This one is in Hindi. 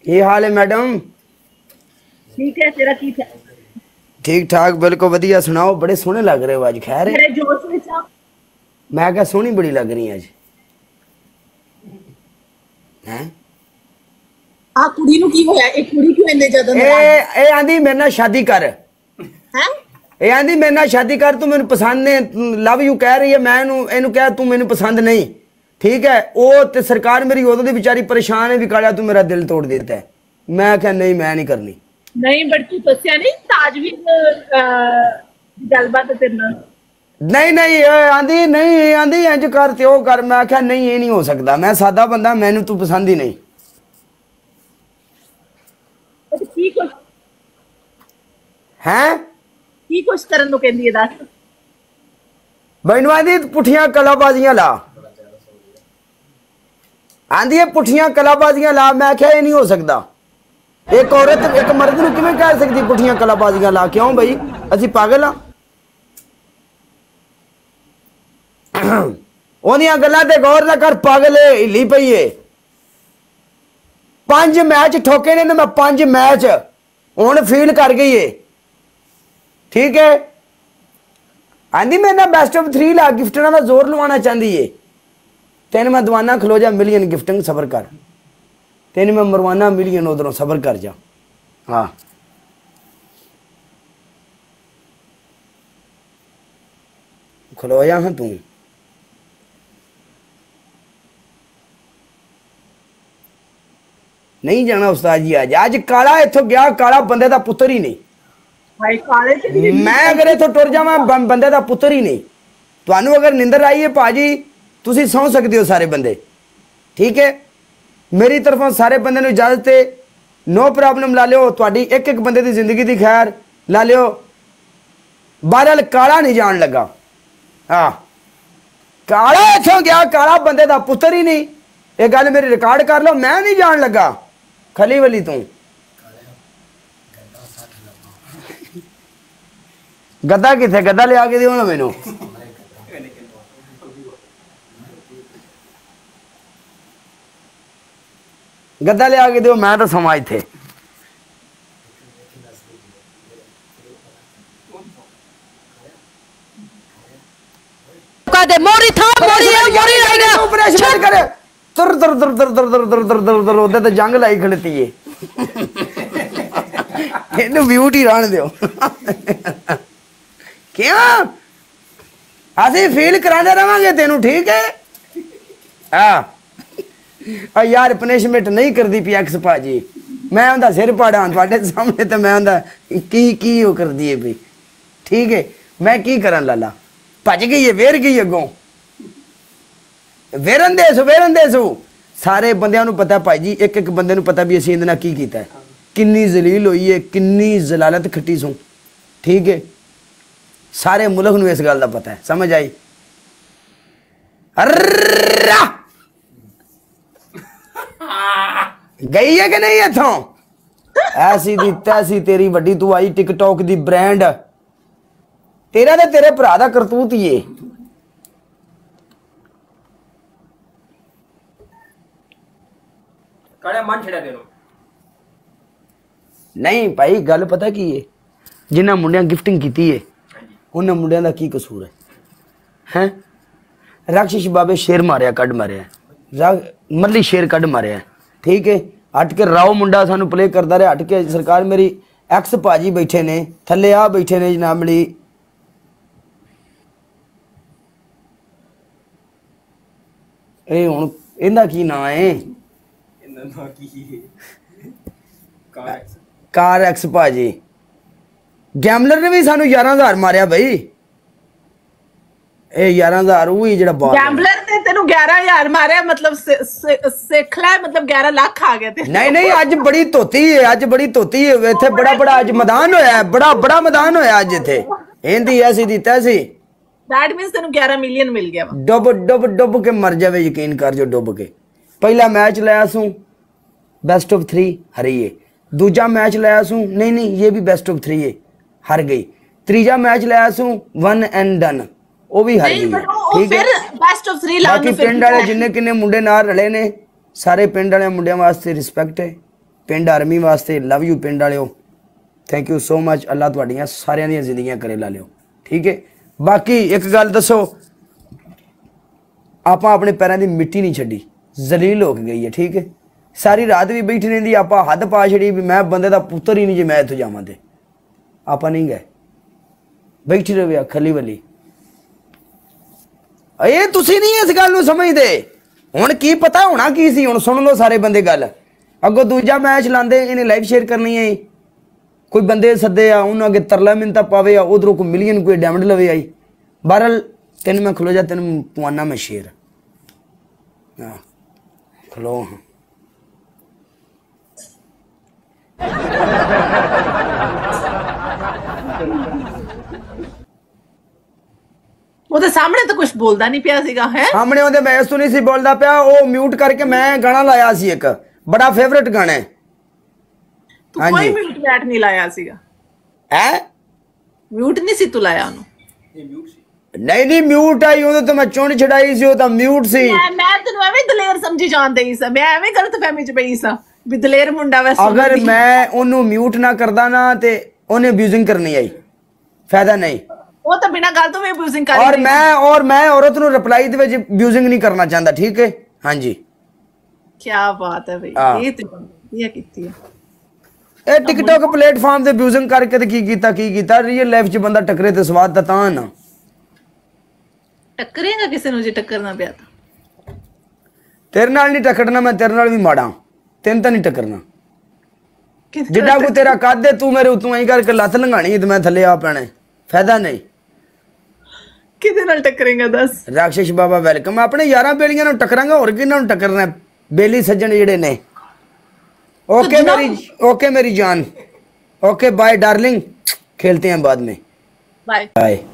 ये हाल है मैडम? ठीक है, तेरा की था? ठीक ठाक बिल्कुल वधिया। सुनाओ, बड़े सोहने लग रहे हो अज। खैर है? मेरे जोश में था। मैं क्या सोहनी बड़ी लग रही अज हैं? आ कुड़ी नु की होया? एक कुड़ी क्यों इन्ने ज्यादा नाराज ए आंदी मेरे नाल शादी कर। है? ए आंदी मेरे नाल शादी कर, तू मैनू पसंद ने, लव यू कह रही है। मैं इनू कह तू मैनू पसंद नहीं, ठीक है? वो ते सरकार मेरी उदों दी बेचारी परेशान है भी काला तू मेरा दिल तोड़ देता है। मैं क्या नहीं, मैं नहीं करनी। नहीं बट तू दस्या नहीं ताजवीर गलबात तेरे नाल। नहीं नहीं आंधी नहीं, आंधी इंज कर त्यो कर। मैं क्या नहीं, ये नहीं हो सकता। मैं सादा बंदा, मैनू तू पसंद ही नहीं। की कुछ हैं की कुछ करन नु कहंदी है दस। मैनू आंधी पुठियां कलाबाजियां ला, आंधी है पुठियां कलाबाजियां ला। मैं क्या ये नहीं हो सकता। एक औरत एक मर्द नू किवें कह सकती पुठियां कलाबाजियां ला? क्यों बई असी पागल हाँ? ओदियां गल्लां ते गौर ना कर, पागल है, हिली पई है। 5 मैच ठोके ने मैं, 5 मैच हुण फील कर गई है, ठीक है? आंधी मेरे ना बेस्ट ऑफ 3 ला, गिफ्टना का जोर लवाना चाहती है। तेन मैं दवाना खलो जा मिलियन गिफ्टिंग, सबर कर। तेन मैं मरवाना मिलियन, उधरों सबर कर जा। हाँ खलो जा। हाँ तू नहीं जाना उस्ताद जी अज। अज काला इथों गया, काला बंदे का पुत्र ही नहीं। भाई काले ते मैं अगर इथों टुर जावां बंदे का पुत्र ही नहीं। तुहानू अगर निंदर आई है भाजी, तुसी सौ सकते हो सारे बंदे, ठीक है? मेरी तरफों सारे बंदे नू इजाजत है, नो प्रॉब्लम। ला लियो तुहाडी एक एक बंदे की जिंदगी की खैर, ला लियो। बहरहाल काला नहीं जान लगा। हाँ काला इथों गया, काला बंदे का पुत्र ही नहीं। ये गल मेरी रिकॉर्ड कर लो, मैं नहीं जान लगा। खली वली तू गद्दा किथे? गद्दा लिया के दियो ना मैनू। गद्दा लिया के दियो, मैं तो समा इथे। मोरी था मोरी है, मोरी रहेगा। ऑपरेशन करे तुर तुर तुर तुर तुर तुर तुर तुर तुर तुर उधर तो जंग लाई खड़ती है। इन्हें ब्यूटी रहने दियो। क्यों असी फील कराते रवांगे तेनू, ठीक है? हाँ यार पनिशमेंट नहीं करती पी एक्स भाजी। मैं उनका सिर पाड़ा थोड़े सामने, तो मैं उनका की वो कर दिए भी, ठीक है? मैं की करा लाला? भज गई है, वेर गई अगों। वेरन दे सो सारे बंदियां नू पता भाई जी, एक एक बंदे नू पता भी असीं इहदे नाल की कीता है, किन्नी जलील होई है, किन्नी जलालत खट्टी सो, ठीक है? सारे मुल्क नू इस गल दा पता है। समझ आई? गई है कि नहीं इथों? ऐसी दी तैसी तेरी वड्डी, तू आई टिकटॉक दी ब्रांड। तेरा ते तेरे भरा दा करतूत ही है। नहीं भाई गल पता की है, जिन्हें मुंडिया गिफ्टिंग की है उन्हें मुंडिया का की कसूर है? हैं राक्षस बाबे शेर मारिया कड मारिया, मरली शेर कड मारिया, ठीक है? हट के राव मुंडा सानू प्ले करता रहा। हट के सरकार मेरी एक्स भाजी बैठे ने थले, आ बैठे ने जनाबड़ी। ए हुण इहदा की नाम है? कार एक्स भाजी। गैमलर ने भी सानू 11,000 मारिया बई। ए 11,000 वही जेड़ा बाल गैम्बलर ने तेनू 11,000 मारे, मतलब सिख लै, मतलब 11 लाख आ गए थे। नहीं नहीं अज बड़ी धोती है, अज बड़ी धोती है। इत्थे बड़ा बड़ा अज मैदान होया है, बड़ा बड़ा मैदान होया अज इत्थे। इहदी ऐसी दी तैसी। दैट मींस तेनू 11 मिलियन मिल गया। डुब डुब डुब के मर जावे, यकीन कर जो डुब के। पहला मैच लाया सू बेस्ट ऑफ 3 हरी है। दूजा मैच लाया सू, नहीं नहीं ये भी बेस्ट ऑफ 3 है, हार गई। तीजा मैच लाया सू 1 एंड डन, वो भी हार गई, ठीक है? बेस्ट ऑफ 3 बाकी पिंड वाले जिन्ने किन्ने मुंडे नाल रले ने, सारे पिंड वाले मुंडियां वास्ते रिस्पेक्ट है, ਪਿੰਡ ਆਰਮੀ ਵਾਸਤੇ ਲਵ ਯੂ ਪਿੰਡ ਵਾਲਿਓ ਥੈਂਕ ਯੂ ਸੋ ਮਚ ਅੱਲਾ ਤੁਹਾਡੀਆਂ ਸਾਰਿਆਂ ਦੀਆਂ ਜ਼ਿੰਦਗੀਆਂ ਕਰੇ ਲਾ ਲਿਓ ਠੀਕ ਹੈ ਬਾਕੀ ਇੱਕ ਗੱਲ ਦੱਸੋ ਆਪਾਂ ਆਪਣੇ ਪੈਰਾਂ ਦੀ ਮਿੱਟੀ ਨਹੀਂ ਛੱਡੀ ਜ਼ਲੀਲ ਹੋ ਕੇ ਗਈ ਹੈ ਠੀਕ ਹੈ ਸਾਰੀ ਰਾਤ ਵੀ ਬੈਠੀ ਰਹਿੰਦੀ ਆਪਾਂ ਹੱਦ ਪਾ ਛੜੀ ਵੀ ਮੈਂ ਬੰਦੇ ਦਾ ਪੁੱਤਰ ਹੀ ਨਹੀਂ ਜੇ ਮੈਂ ਇੱਥੋਂ ਜਾਵਾਂ ਤੇ ਆਪਾਂ ਨਹੀਂ ਗਏ ਬੈਠੀ ਰਵੇ ਖਲੀ ਵਲੀ ਇਹ ਤੁਸੀਂ ਨਹੀਂ ਇਸ ਗੱਲ ਨੂੰ ਸਮਝਦੇ ਹੁਣ ਕੀ ਪਤਾ ਹੋਣਾ ਕੀ ਸੀ ਹੁਣ ਸੁਣ ਲਓ ਸਾਰੇ ਬੰਦੇ ਗੱਲ ਅੱਗੋਂ ਦੂਜਾ ਮੈਚ ਲਾਉਂਦੇ ਇਹਨੇ ਲਾਈਵ ਸ਼ੇਅਰ ਕਰਨੀ ਹੈ ਕੋਈ ਬੰਦੇ ਸੱਦੇ ਆ ਉਹਨਾਂ ਅੱਗੇ ਤਰਲਾ ਮਿੰਤਾ ਪਾਵੇ ਆ ਉਧਰੋਂ ਕੋਈ ਮਿਲੀਅਨ ਕੋਈ ਡਾਇਮੰਡ ਲਵੇ ਆਈ ਬਹਰਲ ਤੈਨੂੰ ਮੈਂ ਖਲੋ ਜਾ ਤੈਨੂੰ ਪਵਾਨਾ ਮੈਂ ਸ਼ੇਰ ਹਾਂ ਖਲੋ ਉਹਦੇ ਸਾਹਮਣੇ ਤਾਂ ਕੁਝ ਬੋਲਦਾ ਨਹੀਂ ਪਿਆ ਸੀਗਾ ਹੈ ਸਾਹਮਣੇ ਉਹਦੇ ਮੈਚ ਤੋਂ ਨਹੀਂ ਸੀ ਬੋਲਦਾ ਪਿਆ ਉਹ ਮਿਊਟ ਕਰਕੇ ਮੈਂ ਗਾਣਾ ਲਾਇਆ ਸੀ ਇੱਕ ਬੜਾ ਫੇਵਰਿਟ ਗਾਣਾ ਹੈ ਤੂੰ ਕੋਈ ਮਿਊਟ ਬੈਟ ਨਹੀਂ ਲਾਇਆ ਸੀਗਾ ਹੈ ਮਿਊਟ ਨਹੀਂ ਸੀ ਤੂੰ ਲਾਇਆ ਉਹਨੂੰ ਨਹੀਂ ਮਿਊਟ ਆਈ ਉਹਦੇ ਤੋਂ ਮੈਂ ਚੁਣ ਛਡਾਈ ਸੀ ਉਹ ਤਾਂ ਮਿਊਟ ਸੀ ਮੈਂ ਤੈਨੂੰ ਐਵੇਂ ਦਲੇਰ ਸਮਝੀ ਜਾਂਦੀ ਸੀ ਮੈਂ ਐਵੇਂ ਗਲਤਫਹਿਮੀ ਚ ਪਈ ਸਾਂ ਵੀ ਦਲੇਰ ਮੁੰਡਾ ਵੈਸੇ ਅਗਰ ਮੈਂ ਉਹਨੂੰ ਮਿਊਟ ਨਾ ਕਰਦਾ ਨਾ ਤੇ ਉਹਨੇ ਅਬਿਊਜ਼ਿੰਗ ਕਰਨੀ ਆਈ ਫਾਇਦਾ ਨਹੀਂ ਉਹ ਤਾਂ ਬਿਨਾਂ ਗੱਲ ਤੋਂ ਵੀ ਅਬਿਊਜ਼ਿੰਗ ਕਰ और मैं औरत ਨੂੰ ਰਿਪਲਾਈ ਦੇ ਵਿੱਚ ਅਬਿਊਜ਼ਿੰਗ ਨਹੀਂ ਕਰਨਾ ਚਾਹੁੰਦਾ ਠੀਕ ਹੈ ਹਾਂਜੀ ਕੀ ਬਾਤ ਹੈ ਬਈ ਇਹ ਤੇ ਵਧੀਆ ਕੀਤੀ ਹੈ ਇਹ ਟਿਕਟੌਕ ਪਲੇਟਫਾਰਮ ਤੇ ਅਬਿਊਜ਼ਿੰਗ ਕਰਕੇ ਤੇ ਕੀ ਕੀਤਾ ਰੀਅਲ ਲਾਈਫ 'ਚ ਬੰਦਾ ਟੱਕਰੇ ਤੇ ਸਵਾਦ ਤਾਂ ਨਾ ਟੱਕਰੇਗਾ ਕਿਸੇ ਨੂੰ ਜੇ ਟੱਕਰਨਾ ਪਿਆ ਤਾਂ ਤੇਰੇ ਨਾਲ ਨਹੀਂ ਟੱਕਰਨਾ ਮੈਂ ਤੇਰੇ ਨਾਲ ਵੀ ਮਾੜਾ ਤੈਨੂੰ ਤਾਂ ਨਹੀਂ ਟੱਕਰਨਾ ਜਿੱਡਾ ਕੋ ਤੇਰਾ ਕੱਦ ਹੈ ਤੂੰ ਮੇਰੇ ਉਤੋਂ ਐਂ ਕਰਕੇ ਲੱਤ ਲੰਘਾਣੀ ਤੇ ਮੈਂ ਥੱਲੇ ਆ ਪੈਣਾ ਫਾਇਦਾ ਨਹੀਂ ਕਿਹਦੇ ਨਾਲ ਟੱਕਰੇਗਾ ਦੱਸ ਰਾਕਸ਼ਸ਼ ਬਾਬਾ ਵੈਲਕਮ ਆਪਣੇ ਯਾਰਾਂ ਬੇਲੀਆਂ ਨੂੰ ਟੱਕਰਾਂਗਾ ਹੋਰ ਕਿਹਨਾਂ ਨੂੰ ਟੱਕਰਨਾ ਬੇਲੀ ਸੱਜਣ ਜਿਹੜੇ ਨੇ ओके मेरी जान ओके बाय डार्लिंग खेलते हैं बाद में बाय बाय